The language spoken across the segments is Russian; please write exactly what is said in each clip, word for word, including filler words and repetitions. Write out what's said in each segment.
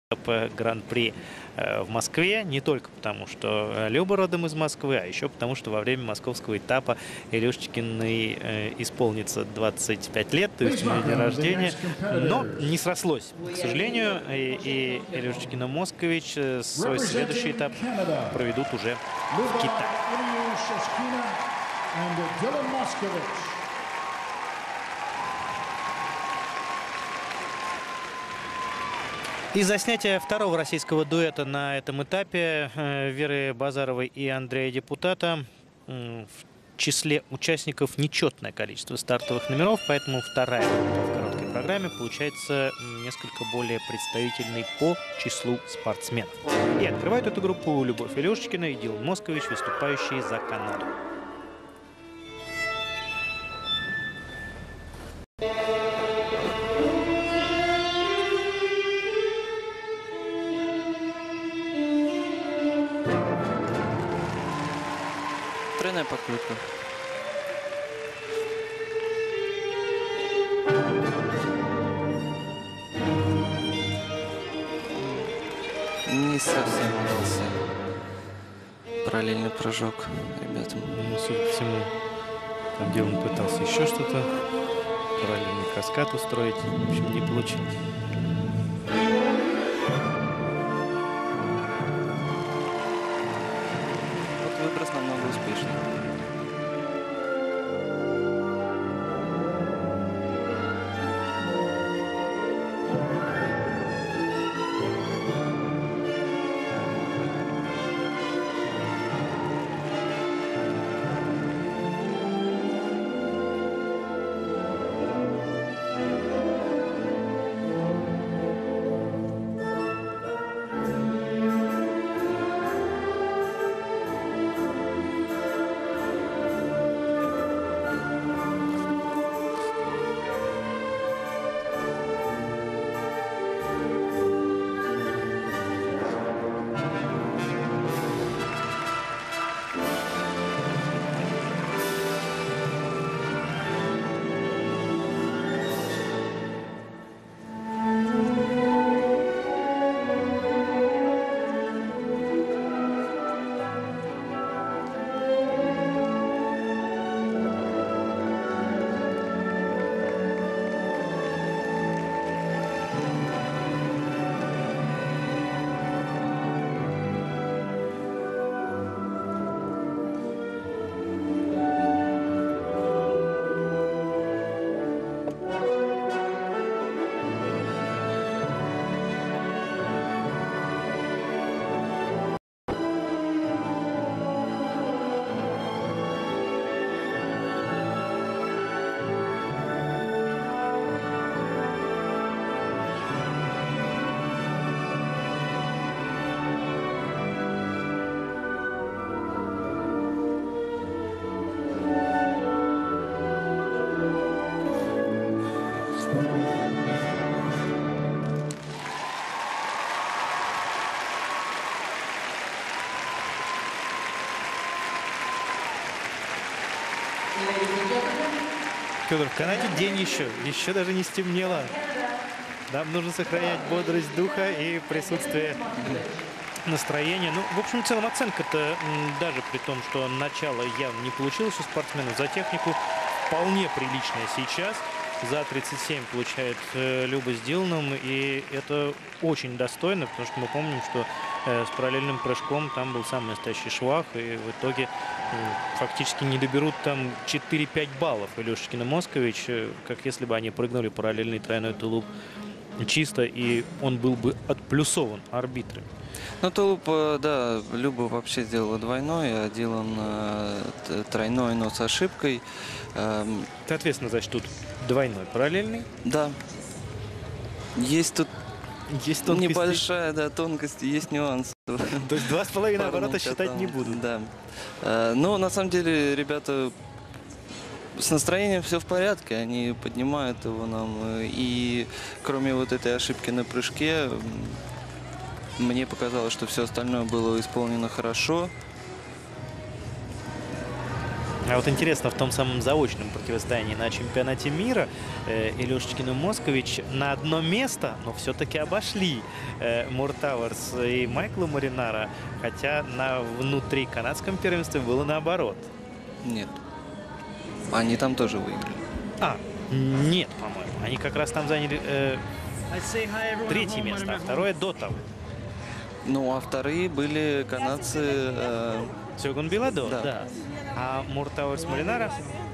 по Гран-при в Москве, не только потому, что Люба родом из Москвы, а еще потому, что во время московского этапа Илюшечкиной исполнится двадцать пять лет, то есть у нее день рождения, но не срослось. К сожалению, и, и Илюшечкина Москович свой следующий этап проведут уже в Китае. Из-за снятия второго российского дуэта на этом этапе Веры Базаровой и Андрея Депутата в числе участников нечетное количество стартовых номеров, поэтому вторая в короткой программе получается несколько более представительной по числу спортсменов. И открывают эту группу Любовь Илюшечкина и Дилан Москович, выступающие за Канаду. Тройная подкрутка. Не совсем удался параллельный прыжок ребятам. Ну, судя по всему, там Дилан пытался еще что-то, параллельный каскад устроить, в общем, не получилось. Выброс намного успешнее. Федор, в Канаде день еще, еще даже не стемнело. Нам нужно сохранять бодрость духа и присутствие настроения. Ну, в общем, в целом оценка-то, даже при том, что начало явно не получилось у спортсменов, за технику вполне приличная сейчас. За тридцать семь получает э, Люба с Диланом, и это очень достойно, потому что мы помним, что э, с параллельным прыжком там был самый настоящий швах, и в итоге э, фактически не доберут там четыре-пять баллов Илюшечкина Москович, э, как если бы они прыгнули параллельный тройной тулуп чисто, и он был бы отплюсован арбитрами. Ну, тулуп, да, Люба вообще сделала двойной, а Дилан э, тройной, но с ошибкой. Эм... Соответственно, значит, тут двойной параллельный. Да. Есть тут есть небольшая, да, тонкость, есть нюанс. То есть два с половиной оборота считать не будут. Да. Э, но на самом деле ребята с настроением все в порядке, они поднимают его нам. И кроме вот этой ошибки на прыжке, мне показалось, что все остальное было исполнено хорошо. А вот интересно, в том самом заочном противостоянии на чемпионате мира э, Илюшечкин и Москович на одно место, но все-таки обошли э, Муртауэрс и Майкла Маринара, хотя на внутри канадском первенстве было наоборот. Нет. Они там тоже выиграли. А, нет, по-моему. Они как раз там заняли э, третье место, а второе до того. Ну, а вторые были канадцы... Э... Сёгун Биладо, Да. да. А Муртауэрс Маринара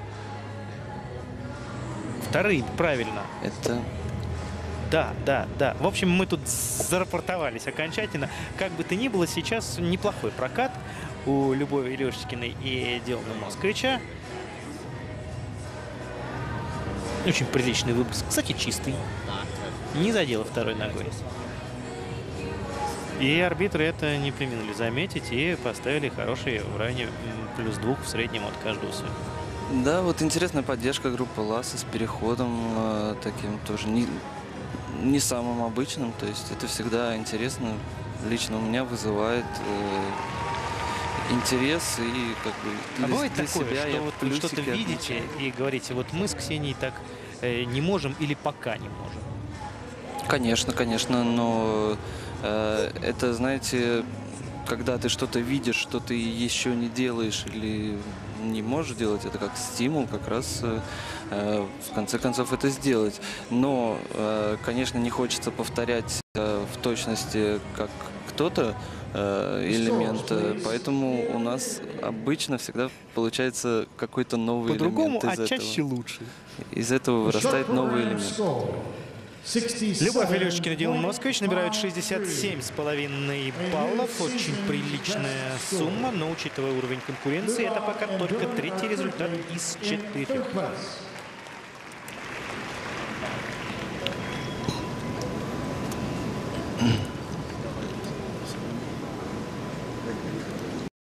вторые, правильно. Это... Да, да, да. В общем, мы тут зарапортовались окончательно. Как бы то ни было, сейчас неплохой прокат у Любови Илюшечкиной и Дилана Московича. Очень приличный выброс. Кстати, чистый. Не задела второй ногой. И арбитры это не преминули заметить и поставили хороший в районе плюс двух в среднем от каждого своего. Да, вот интересная поддержка группы Ласса с переходом э, таким тоже не, не самым обычным. То есть это всегда интересно. Лично у меня вызывает э, интерес и как бы А для, бывает для такое, себя что я вот вы что-то плюсики видите отмечаю. и говорите, вот мы с Ксенией так э, не можем или пока не можем? Конечно, конечно, но э, это, знаете, когда ты что-то видишь, что ты еще не делаешь или не можешь делать, это как стимул как раз э, в конце концов это сделать. Но, э, конечно, не хочется повторять э, в точности, как кто-то э, элемент, э, поэтому у нас обычно всегда получается какой-то новый По-другому, элемент из а этого. чаще лучше. Из этого вырастает новый элемент. Любовь Илюшечкина и Дилан Москович набирают шестьдесят семь с половиной баллов. Очень приличная сумма, но учитывая уровень конкуренции, это пока только третий результат из четырех.